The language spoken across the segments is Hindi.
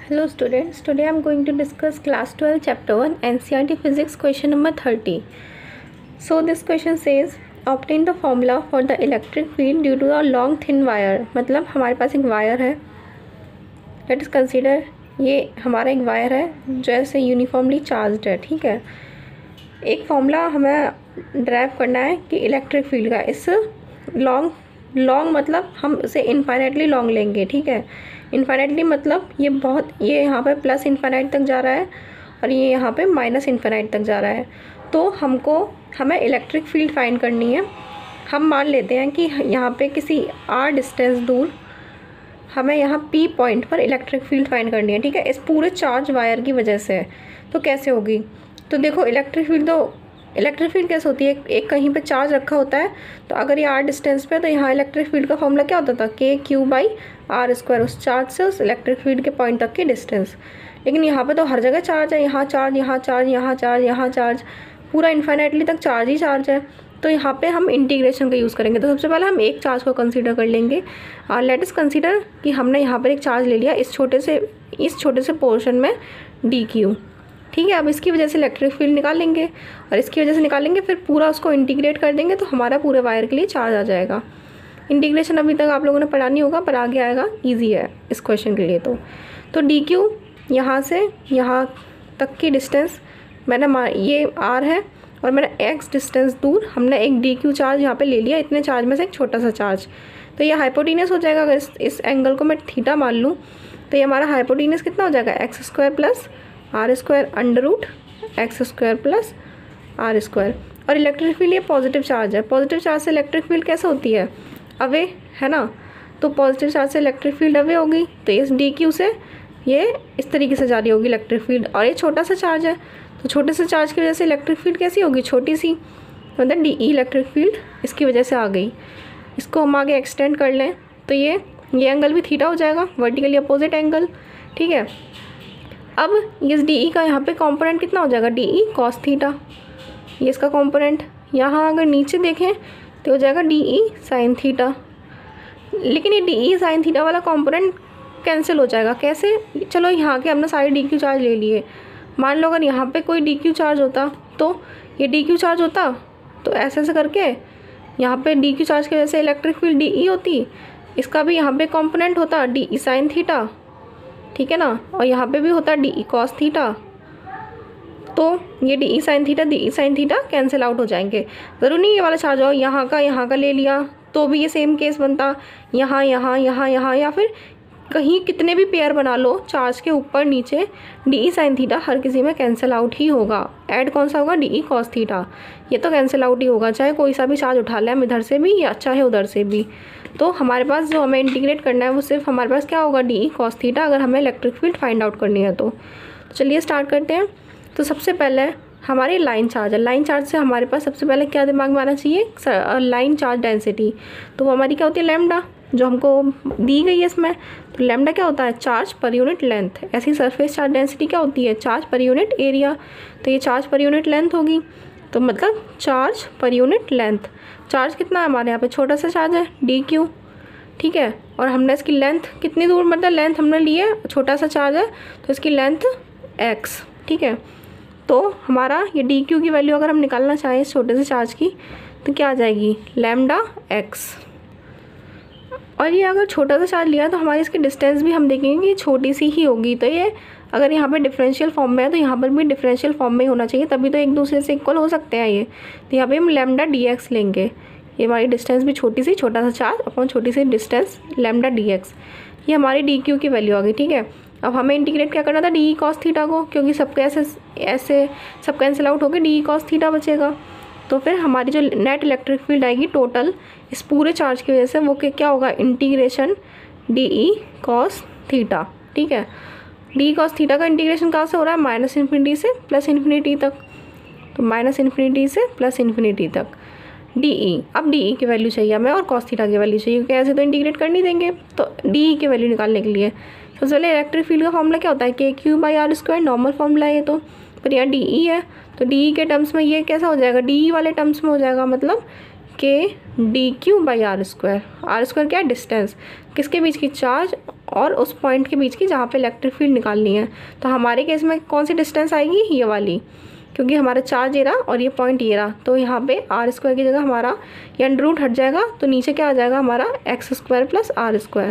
Hello students, today I am going to discuss class 12 chapter 1 NCERT physics question number 30. So this question says obtain the formula for the electric field due to a long thin wire. मतलब हमारे पास एक वायर है, लेट अस कंसीडर ये हमारा एक वायर है जो ऐसे यूनिफॉर्मली चार्ज्ड है, ठीक है। एक फॉर्मूला हमें ड्राइव करना है कि इलेक्ट्रिक फील्ड का, इस लॉन्ग मतलब हम इसे इनफाइनाइटली लॉन्ग लेंगे, ठीक है। इनफाइनाइटली मतलब ये यहाँ पे प्लस इनफाइनाइट तक जा रहा है और ये यहाँ पे माइनस इनफाइनाइट तक जा रहा है। तो हमें इलेक्ट्रिक फील्ड फाइंड करनी है। हम मान लेते हैं कि यहाँ पे किसी r डिस्टेंस दूर हमें यहाँ P पॉइंट पर इलेक्ट्रिक फील्ड फाइंड करनी है, ठीक है। इस पूरे चार्ज वायर की वजह से तो कैसे होगी, तो देखो इलेक्ट्रिक फील्ड कैसे होती है, एक कहीं पे चार्ज रखा होता है, तो अगर ये r डिस्टेंस पे तो यहाँ इलेक्ट्रिक फील्ड का फॉर्मूला क्या होता था, KQ/r², उस चार्ज से उस इलेक्ट्रिक फील्ड के पॉइंट तक की डिस्टेंस। लेकिन यहाँ पे तो हर जगह चार्ज है, यहाँ चार्ज, यहाँ चार्ज, यहाँ चार्ज, यहाँ चार्ज, पूरा इन्फाइनाइटली तक चार्ज ही चार्ज है। तो यहाँ पे हम इंटीग्रेशन का यूज़ करेंगे। तो सबसे पहले हम एक चार्ज को कंसीडर कर लेंगे। लेट अस कंसीडर कि हमने यहाँ पर एक चार्ज ले लिया इस छोटे से पोर्शन में DQ, ठीक है। अब इसकी वजह से इलेक्ट्रिक फील्ड निकाल लेंगे और इसकी वजह से निकालेंगे, फिर पूरा उसको इंटीग्रेट कर देंगे तो हमारा पूरे वायर के लिए चार्ज आ जाएगा। इंटीग्रेशन अभी तक आप लोगों ने पढ़ा नहीं होगा, पर आगे आएगा, इजी है इस क्वेश्चन के लिए। तो DQ यहाँ से यहाँ तक की डिस्टेंस ये R है और मेरा X डिस्टेंस दूर हमने एक DQ चार्ज यहाँ पे ले लिया, इतने चार्ज में से एक छोटा सा चार्ज। तो ये हाइपोटेनस हो जाएगा। अगर इस एंगल को मैं थीटा मान लूँ तो ये हमारा हाइपोटेनस कितना हो जाएगा, x² + r² √x² + r²। और इलेक्ट्रिक फील्ड ये पॉजिटिव चार्ज है। पॉजिटिव चार्ज से इलेक्ट्रिक फील्ड कैसे होती है, अवे, है ना। तो पॉजिटिव चार्ज से इलेक्ट्रिक फील्ड अवे होगी, तो इस DQ से ये इस तरीके से जा रही होगी इलेक्ट्रिक फील्ड। और ये छोटा सा चार्ज है, तो छोटे से चार्ज की वजह से इलेक्ट्रिक फील्ड कैसी होगी, छोटी सी, मतलब DE इलेक्ट्रिक फील्ड इसकी वजह से आ गई। इसको हम आगे एक्सटेंड कर लें तो ये एंगल भी थीटा हो जाएगा, वर्टिकली अपोजिट एंगल, ठीक है। अब इस DE का यहाँ पे कंपोनेंट कितना हो जाएगा, DE cos थीटा, ये इसका कंपोनेंट। यहाँ अगर नीचे देखें तो हो जाएगा DE sin थीटा। लेकिन ये DE sin थीटा वाला कंपोनेंट कैंसिल हो जाएगा, कैसे, चलो यहाँ के हमने सारे DQ चार्ज ले लिए। मान लो अगर यहाँ पे कोई DQ चार्ज होता तो ये DQ चार्ज होता, तो ऐसे करके यहाँ पे DQ चार्ज की वजह से इलेक्ट्रिक फील्ड DE होती, इसका भी यहाँ पे कंपोनेंट होता DE sin थीटा, ठीक है ना। और यहाँ पे भी होता DE cos थीटा। तो ये DE sin theta cancel out हो जाएंगे। ज़रूर नहीं ये वाला चार्ज हो, यहाँ का ले लिया तो भी ये सेम केस बनता, यहाँ, या फिर कहीं कितने भी पेयर बना लो चार्ज के ऊपर नीचे, DE sin थीटा हर किसी में कैंसिल आउट ही होगा। ऐड कौन सा होगा, DE cos थीटा, ये तो कैंसिल आउट ही होगा, चाहे कोई सा भी चार्ज उठा लें हम इधर से भी या चाहे उधर से भी। तो हमारे पास जो हमें इंटीग्रेट करना है वो सिर्फ हमारे पास क्या होगा, DE cos थीटा, अगर हमें इलेक्ट्रिक फील्ड फाइंड आउट करनी है तो चलिए स्टार्ट करते हैं। तो सबसे पहले हमारी लाइन चार्ज है। लाइन चार्ज से हमारे पास सबसे पहले क्या दिमाग में आना चाहिए, लाइन चार्ज डेंसिटी। तो वो हमारी क्या होती है, लैम्डा, जो हमको दी गई है इसमें। तो लैम्डा क्या होता है, चार्ज पर यूनिट लेंथ। ऐसी सरफेस चार्ज डेंसिटी क्या होती है, चार्ज पर यूनिट एरिया। तो ये चार्ज पर यूनिट लेंथ होगी, तो मतलब चार्ज पर यूनिट लेंथ। चार्ज कितना है हमारे यहाँ पे, छोटा सा चार्ज है DQ, ठीक है। और हमने इसकी लेंथ कितनी दूर, मतलब लेंथ हमने ली है, छोटा सा चार्ज है तो इसकी लेंथ x, ठीक है। तो हमारा ये DQ की वैल्यू अगर हम निकालना चाहें इस छोटे से चार्ज की तो क्या आ जाएगी, λx। और ये अगर छोटा सा चार्ज लिया तो हमारी इसकी डिस्टेंस भी हम देखेंगे कि छोटी सी ही होगी। तो ये अगर यहाँ पे डिफरेंशियल फॉर्म में है तो यहाँ पर भी डिफरेंशियल फॉर्म में होना चाहिए, तभी तो एक दूसरे से इक्वल हो सकते हैं ये। तो यहाँ पे हम λdx लेंगे, ये हमारी डिस्टेंस भी छोटी सी, छोटा सा चार्ज अपॉन छोटी सी डिस्टेंस λdx, ये हमारी DQ की वैल्यू आ गई, ठीक है। अब हमें इंटीग्रेट क्या करना था, DE cos थीटा को, क्योंकि सबके ऐसे सब कैंसिल आउट होकर DE cos थीटा बचेगा। तो फिर हमारी जो नेट इलेक्ट्रिक फील्ड आएगी टोटल इस पूरे चार्ज की वजह से, वो क्या होगा, इंटीग्रेशन DE cos थीटा, ठीक है। DE cos थीटा का इंटीग्रेशन कहाँ से हो रहा है, -∞ से +∞ तक। तो -∞ से +∞ तक DE। अब DE की वैल्यू चाहिए हमें और cos थीटा की वैल्यू चाहिए, क्योंकि ऐसे तो इंटीग्रेट कर नहीं देंगे। तो DE की वैल्यू निकालने के लिए सबसे पहले इलेक्ट्रिक फील्ड का फॉर्मूला क्या होता है, KQ/r², नॉर्मल फॉर्मूला है ये तो। पर यहाँ DE है तो DE के टर्म्स में ये कैसा हो जाएगा, DE वाले टर्म्स में हो जाएगा, मतलब K DQ/r²। r² क्या है, डिस्टेंस, किसके बीच की, चार्ज और उस पॉइंट के बीच की जहाँ पे इलेक्ट्रिक फील्ड निकालनी है। तो हमारे केस में कौन सी डिस्टेंस आएगी, ये वाली, क्योंकि हमारा चार्ज ये रहा और ये पॉइंट ये रहा। तो यहाँ पे आर स्क्वायर की जगह हमारा ये अंडर रूट हट जाएगा, तो नीचे क्या आ जाएगा हमारा x square plus r square.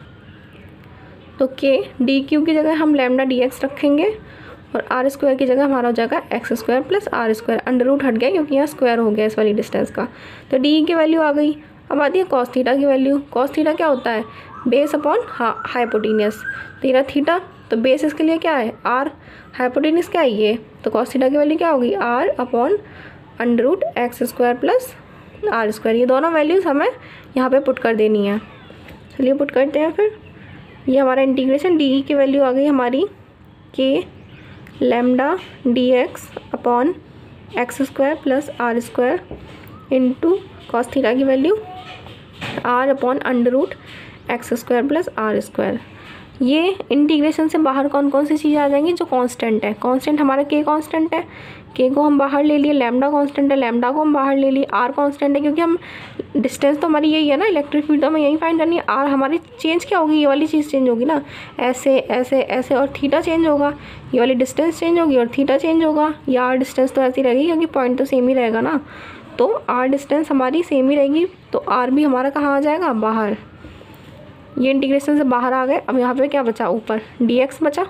तो के डी क्यू की जगह हम लैम्डा डी एक्स रखेंगे और आर स्क्वायर की जगह हमारा हो जाएगा x square plus r square. Under root हट गया क्योंकि यहाँ स्क्वायर हो गया इस वाली डिस्टेंस का। तो डी की वैल्यू आ गई। अब आती है कॉस थीटा की वैल्यू। कॉस थीटा क्या होता है, बेस अपॉन हाइपोटेनियस। तेरा थीटा, तो बेस इसके लिए क्या है आर, हाइपोटेनियस क्या है ये। तो कॉस थीटा की वैल्यू क्या होगी, r upon under root x square plus r square. ये दोनों वैल्यूज़ हमें यहाँ पे पुट कर देनी है। चलिए पुट करते हैं फिर। ये हमारा इंटीग्रेशन डी की वैल्यू आ गई हमारी k lambda d x upon x square plus r square into cos theta की value r upon under root x square plus r square. ये इंटीग्रेशन से बाहर कौन कौन सी चीज़ें आ जाएंगी, जो कांस्टेंट है। कांस्टेंट हमारा के कांस्टेंट है, के को हम बाहर ले लिए, लैम्डा कांस्टेंट है, लैम्डा को हम बाहर ले लिए, आर कांस्टेंट है क्योंकि हम डिस्टेंस तो हमारी यही है ना, इलेक्ट्रिक फील्ड तो हमें यही फाइंड करनी है। आर हमारी चेंज क्या होगी, ये वाली चीज़ चेंज होगी ना, ऐसे ऐसे ऐसे, और थीटा चेंज होगा, ये वाली डिस्टेंस चेंज होगी और थीटा चेंज होगा। या आर डिस्टेंस तो ऐसी रहेगी क्योंकि पॉइंट तो सेम ही रहेगा ना, तो आर डिस्टेंस हमारी सेम ही रहेगी। तो आर भी हमारा कहाँ आ जाएगा, बाहर। ये इंटीग्रेशन से बाहर आ गए। अब यहाँ पे क्या बचा, ऊपर डी एक्स बचा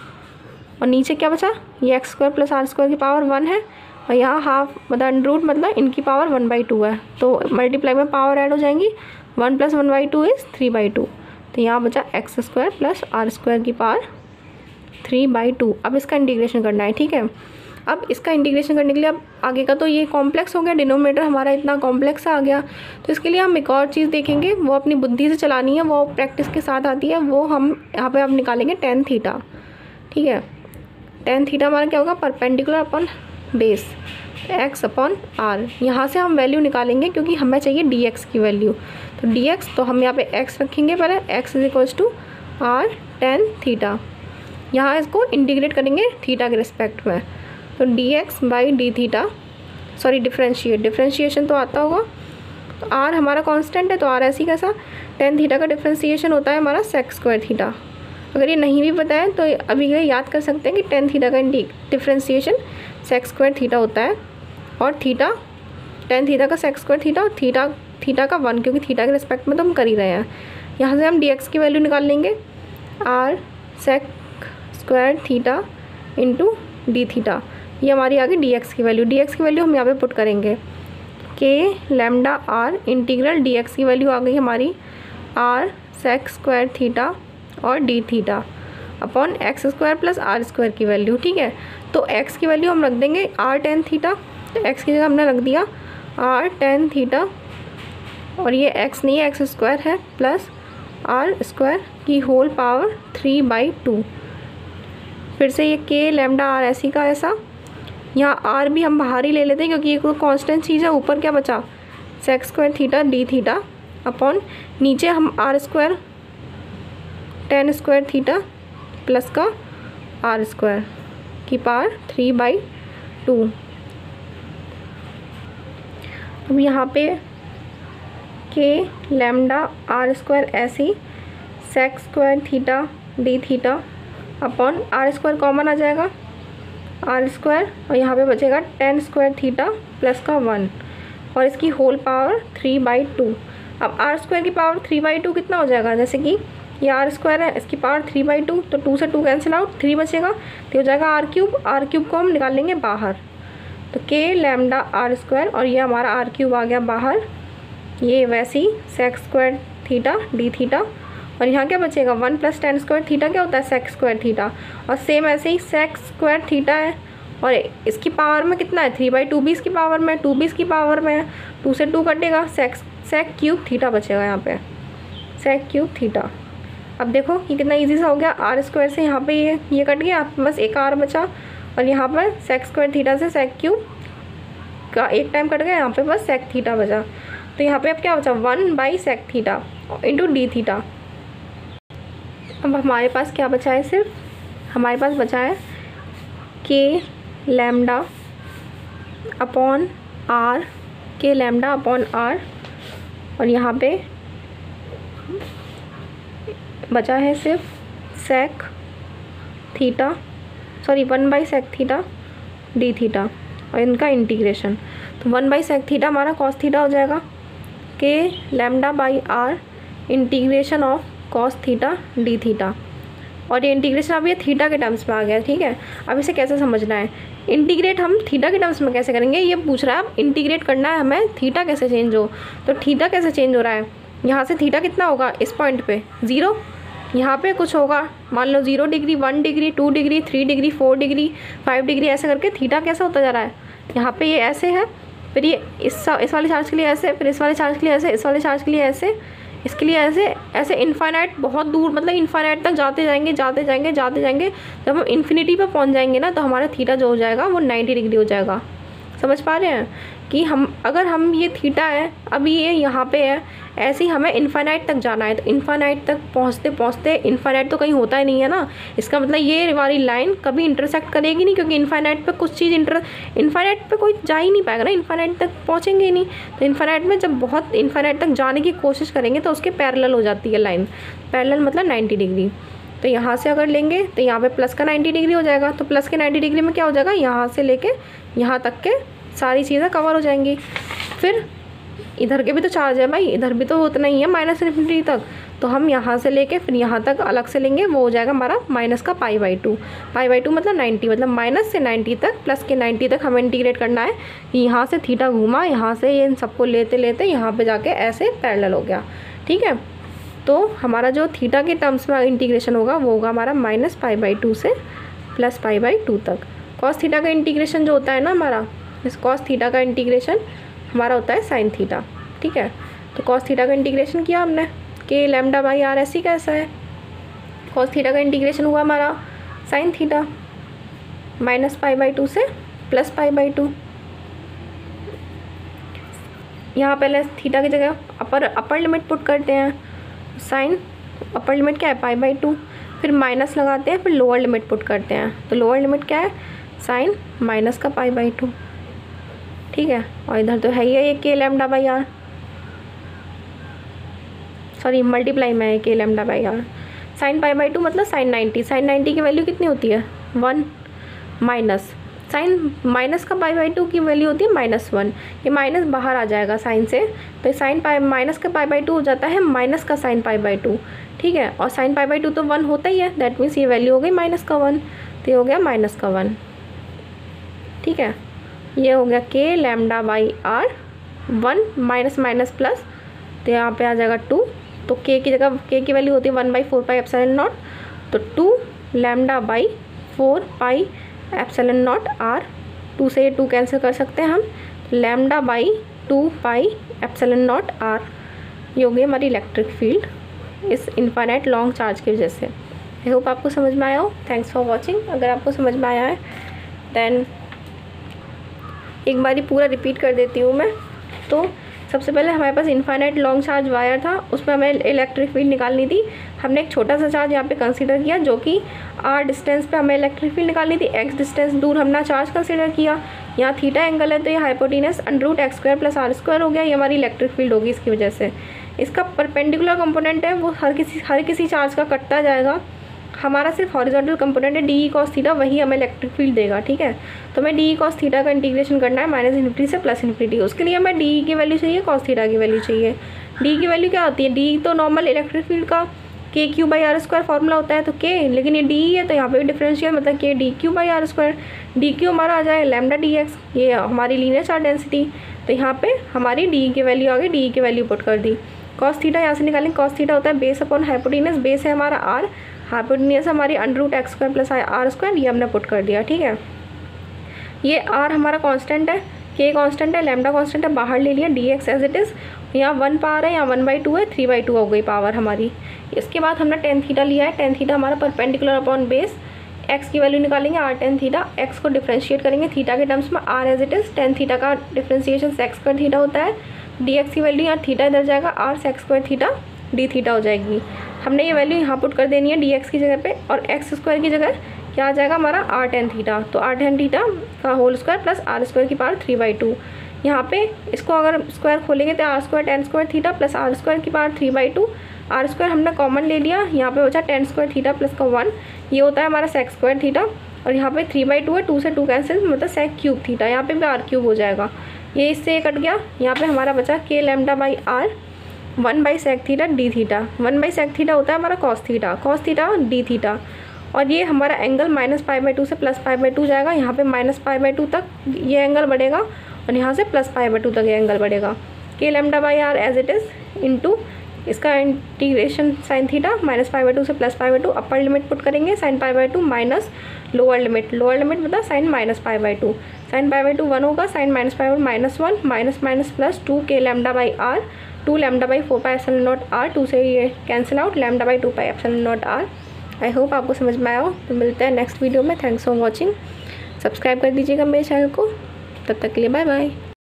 और नीचे क्या बचा, ये x square plus r square की पावर 1 है और यहाँ हाफ मतलब अंडर रूट मतलब इनकी पावर 1/2 है। तो मल्टीप्लाई में पावर ऐड हो जाएंगी, 1 + 1/2 इज़ 3/2। तो यहाँ बचा x square plus r square की पावर 3/2। अब इसका इंटीग्रेशन करना है, ठीक है। अब इसका इंटीग्रेशन करने के लिए अब आगे का तो ये कॉम्प्लेक्स हो गया, डिनोमिनेटर हमारा इतना कॉम्प्लेक्स आ गया। तो इसके लिए हम एक और चीज़ देखेंगे, वो अपनी बुद्धि से चलानी है, वो प्रैक्टिस के साथ आती है। वो हम यहाँ पे अब निकालेंगे टेन थीटा, ठीक है। टेन थीटा हमारा क्या होगा, perpendicular upon base x upon r. यहाँ से हम वैल्यू निकालेंगे क्योंकि हमें चाहिए डी एक्स की वैल्यू। तो डी एक्स, तो हम यहाँ पे एक्स रखेंगे पहले, एक्स = आर टेन थीटा। यहाँ इसको इंटीग्रेट करेंगे थीटा के रिस्पेक्ट में। तो d x by d theta, sorry differentiation तो आता होगा। तो आर हमारा कांस्टेंट है, तो आर ऐसी कैसा, टेन थीटा का डिफ्रेंशिएशन होता है हमारा सेक स्क्वायर थीटा। अगर ये नहीं भी पता है तो अभी ये याद कर सकते हैं कि टेन थीटा का डिफ्रेंशिएशन सेक स्क्वायर थीटा होता है और थीटा टेन थीटा का सेक स्क्वायर थीटा और थीटा का 1, क्योंकि थीटा के रिस्पेक्ट में तो हम कर ही रहे हैं। यहाँ से हम डी एक्स की वैल्यू निकाल लेंगे, r sec square theta into d theta. ये हमारी आ गई डी एक्स की वैल्यू। डी एक्स की वैल्यू हम यहाँ पे पुट करेंगे, k lambda r integral d x की वैल्यू आ गई हमारी आर सेक स्क्वायर थीटा और d theta upon x square plus r square की वैल्यू, ठीक है। तो एक्स की वैल्यू हम रख देंगे आर टेन थीटा, तो एक्स की जगह हमने रख दिया आर टेन थीटा और ये एक्स नहीं है, एक्स स्क्वायर है, प्लस आर स्क्वायर की होल पावर 3/2। फिर से ये के लैम्डा आर ऐसी का ऐसा, यहाँ आर भी हम बाहर ही ले लेते हैं क्योंकि ये कोई कांस्टेंट चीज़ है। ऊपर क्या बचा, sec square theta d theta upon नीचे हम r square tan square theta plus का आर स्क्वायर की पावर 3/2। अब यहाँ पे के लैम्डा आर स्क्वायर ऐसी sec square theta d theta upon r square common आ जाएगा, आर स्क्वायर और यहाँ पे बचेगा टेन स्क्वायर थीटा प्लस का 1 और इसकी होल पावर 3/2। अब आर स्क्वायर की पावर 3/2 कितना हो जाएगा, जैसे कि ये आर स्क्वायर है, इसकी पावर 3/2, तो 2 से 2 कैंसिल आउट, 3 बचेगा तो हो जाएगा आर क्यूब। आर क्यूब को हम निकाल लेंगे बाहर, तो के लैम्डा आर स्क्वायर और ये हमारा आर क्यूब आ गया बाहर। ये वैसे ही sec square theta d theta और यहाँ क्या बचेगा 1 + टेन स्क्वायर थीटा क्या होता है सेक स्क्वायर थीटा, और सेम ऐसे ही सेक स्क्वायर थीटा है और इसकी पावर में कितना है 3/2 भी इसकी पावर में, 2 भी इसकी पावर में है, 2 से 2 कटेगा, सेक क्यूब थीटा बचेगा यहाँ पे, सेक क्यूब थीटा। अब देखो ये कितना इजी सा हो गया, आर स्क्वायर से यहाँ पे ये कट गया, बस एक आर बचा और यहाँ पर सेक स्क्वायर थीटा से सेक क्यूब का एक टाइम कट गया, यहाँ पे बस सेक थीटा बचा। तो यहाँ पे अब क्या बचा 1/सेक थीटा इंटू डी थीटा। अब हमारे पास क्या बचा है, सिर्फ हमारे पास बचा है k lambda upon r, k lambda upon r और यहाँ पे बचा है सिर्फ sec theta, sorry 1/sec theta d theta और इनका इंटीग्रेशन। तो 1/sec थीटा हमारा कॉस थीटा हो जाएगा, k lambda by r integration of cos theta d theta, और ये इंटीग्रेशन अब ये थीटा के टर्म्स में आ गया। ठीक है, अब इसे कैसे समझना है, इंटीग्रेट हम थीटा के टर्म्स में कैसे करेंगे, ये पूछ रहा है। अब इंटीग्रेट करना है हमें, थीटा कैसे चेंज हो, तो थीटा कैसे चेंज हो रहा है, यहाँ से थीटा कितना होगा इस पॉइंट पे 0, यहाँ पे कुछ होगा मान लो 0 degree 1 degree 2 degree 3 degree 4 degree 5 degree, ऐसे करके थीटा कैसा होता जा रहा है। यहाँ पे ये ऐसे है, फिर ये इस वाले चार्ज के लिए ऐसे, फिर इस वाले चार्ज के लिए ऐसे, इस वाले चार्ज के लिए ऐसे, इसके लिए ऐसे ऐसे इनफाइनाइट, बहुत दूर मतलब इनफाइनाइट तक जाते जाएंगे जाते जाएंगे जाते जाएंगे। जब हम इन्फिनिटी पे पहुंच जाएंगे ना, तो हमारा थीटा जो हो जाएगा वो 90 डिग्री हो जाएगा। समझ पा रहे हैं कि अगर हम ये थीटा है अभी ये यहाँ पे है, ऐसे ही हमें इनफाइनाइट तक जाना है। तो इनफाइनाइट तक पहुँचते पहुँचते, इनफाइनाइट तो कहीं होता ही नहीं है ना, इसका मतलब ये वाली लाइन कभी इंटरसेक्ट करेगी नहीं, क्योंकि इनफाइनाइट पे कुछ चीज़ इनफाइनाइट पे कोई जा ही नहीं पाएगा ना, इनफाइनाइट तक पहुँचेंगे ही नहीं। तो इनफाइनाइट में जब बहुत इनफाइनाइट तक जाने की कोशिश करेंगे तो उसके पैरेलल हो जाती है लाइन, पैरेलल मतलब 90 डिग्री। तो यहाँ से अगर लेंगे तो यहाँ पे प्लस का 90 डिग्री हो जाएगा, तो प्लस के 90 डिग्री में क्या हो जाएगा, यहाँ से लेके यहाँ तक के सारी चीज़ें कवर हो जाएंगी। फिर इधर के भी तो चार्ज है भाई, इधर भी तो उतना ही है -∞ तक, तो हम यहाँ से लेके फिर यहाँ तक अलग से लेंगे, वो हो जाएगा हमारा माइनस का π/2। π/2 मतलब 90, मतलब माइनस से 90 तक प्लस के 90 तक हमें इंटीग्रेट करना है। यहाँ से थीटा घूमा, यहाँ से ये इन सबको लेते लेते यहाँ पे जाके ऐसे पैरेलल हो गया। ठीक है, तो हमारा जो थीटा के टर्म्स में इंटीग्रेशन होगा वो होगा हमारा -π/2 से +π/2 तक। कॉस थीटा का इंटीग्रेशन जो होता है ना हमारा, इस कॉस थीटा का इंटीग्रेशन हमारा होता है साइन थीटा। ठीक है, तो कॉस थीटा का इंटीग्रेशन किया हमने, के लैम्डा बाई आर ऐसी कैसा है, कॉस थीटा का इंटीग्रेशन हुआ हमारा साइन थीटा -π/2 से +π/2। यहाँ पहले थीटा की जगह अपर लिमिट पुट करते हैं, साइन अपर लिमिट क्या है π/2, फिर माइनस लगाते हैं, फिर लोअर लिमिट पुट करते हैं। तो लोअर लिमिट क्या है, साइन माइनस का π/2। ठीक है, और इधर तो है ही है ये k lambda by r, sorry multiply में है k lambda by are. Sign π/2 मतलब साइन 90, साइन 90 की वैल्यू कितनी होती है 1, माइनस साइन माइनस का π/2 की वैल्यू होती है -1, ये माइनस बाहर आ जाएगा साइन से, तो साइन माइनस का π/2 हो जाता है माइनस का साइन π/2। ठीक है, और साइन π/2 तो 1 होता ही है, दैट मीन्स ये वैल्यू हो गई -1, तो ये हो गया -1। ठीक है, ये हो गया k lambda by r 1 minus minus plus, तो यहाँ पे आ जाएगा 2, तो के की जगह के की वैल्यू होती है 1/4πε0, तो 2 लैम्डा बाई 4πε0 आर, 2 से ये 2 कैंसिल कर सकते हैं हम, लैम्डा बाई 2πε0 आर। ये हो गई हमारी इलेक्ट्रिक फील्ड इस इनफाइनाइट लॉन्ग चार्ज की वजह से। आई होप आपको समझ में आया हो। Thanks for watching. अगर आपको समझ में आया है देन एक बारी पूरा रिपीट कर देती हूँ मैं। तो सबसे पहले हमारे पास इनफाइनाइट लॉन्ग चार्ज वायर था, उसमें हमें इलेक्ट्रिक फील्ड निकालनी थी। हमने एक छोटा सा चार्ज यहाँ पे कंसीडर किया, जो कि r डिस्टेंस पे हमें इलेक्ट्रिक फील्ड निकालनी थी। x डिस्टेंस दूर हमने चार्ज कंसीडर किया। यहाँ थीटा एंगल है, तो ये हाइपोटेनस √x² + r² हो गया। ये हमारी इलेक्ट्रिक फील्ड होगी इसकी वजह से। इसका परपेंडिकुलर कंपोनेंट है, वो हर किसी चार्ज का कटता जाएगा। हमारा सिर्फ हॉरिजॉन्टल कंपोनेंट है DE cos थीटा, वही हमें इलेक्ट्रिक फील्ड देगा। ठीक है, तो हमें DE cos थीटा का इंटीग्रेशन करना है -∞ से +∞। उसके लिए हमें DE की वैल्यू चाहिए, cos थीटा की वैल्यू चाहिए। DE की वैल्यू क्या होती है, DE तो नॉर्मल इलेक्ट्रिक फील्ड का KQ/r² फॉर्मूला होता है, तो K, लेकिन ये DE है तो यहाँ पे भी डिफरेंशियल मतलब K dQ/r²। DQ हमारा आ जाए लैम्डा dx, ये हमारी लीनियर चार्ज डेंसिटी। तो यहाँ पे हमारी DE की वैल्यू आ गई, DE की वैल्यू पुट कर दी। cos थीटा यहाँ से निकालेंगे, cos थीटा होता है बेस अपॉन हाइपोटेनस, बेस है हमारा r, हाइपोटेनस हमारी √x² + r², ये हमने पुट कर दिया। ठीक है, ये r हमारा कांस्टेंट है, k कांस्टेंट है, लैम्डा कांस्टेंट है, बाहर ले लिया, dx एज इट इज़। यहाँ 1 पावर है, यहाँ 1/2 है, 3/2 हो गई पावर हमारी। इसके बाद हमने tan थीटा लिया है, tan थीटा हमारा परपेंडिकुलर अपॉन बेस। x की वैल्यू निकालेंगे r tan थीटा, x को डिफ्रेंशिएट करेंगे थीटा के टर्म्स में, r as it is. tan theta का डिफ्रेंशिएशन sec² थीटा होता है, dx की वैल्यू यहाँ थीटा इधर जाएगा, r sec² theta d theta हो जाएगी। हमने ये वैल्यू यहाँ पुट कर देनी है dx की जगह पे, और x² की जगह क्या आ जाएगा हमारा r tan थीटा। तो r tan थीटा का होल स्क्वायर प्लस r² की पावर 3/2। यहाँ पे इसको अगर स्क्वायर खोलेंगे तो r² tan² theta plus r² की पावर 3/2, आर स्क्वायर हमने कॉमन ले लिया, यहाँ पे बचा टेन स्क्वायर थीटा प्लस का 1, ये होता है हमारा सेक स्क्वायर थीटा। और यहाँ पे 3/2 है, 2 से 2 कैंसिल, मतलब सेक क्यूब थीटा, यहाँ पे भी आर क्यूब हो जाएगा। ये इससे कट गया, यहाँ पे हमारा बचा के लैम्डा बाई आर 1/सेक थीटा डी थीटा। 1/सेक थीटा होता है हमारा कॉस थीटा डी थीटा। और ये हमारा एंगल -π/2 से +π/2 जाएगा, यहाँ पे -π/2 तक ये एंगल बढ़ेगा और यहाँ से +π/2 तक ये एंगल बढ़ेगा। K lambda by r as it is into इसका इंटीग्रेशन साइन थीटा -π/2 से +π/2, अपर लिमिट पुट करेंगे sin π/2 माइनस लोअर लिमिट मतलब साइन -π/2, sin π/2 1 होगा, sign -π/2 -1, minus plus 2 k lambda by r, 2 lambda by 4 pi epsilon naught r, 2 से ये cancel out, lambda by 2 pi epsilon naught r. I hope आपको समझ में आया हो। तो मिलते हैं नेक्स्ट वीडियो में। Thanks for watching. सब्सक्राइब कर दीजिएगा मेरे चैनल को। तब तक के लिए बाय बाय।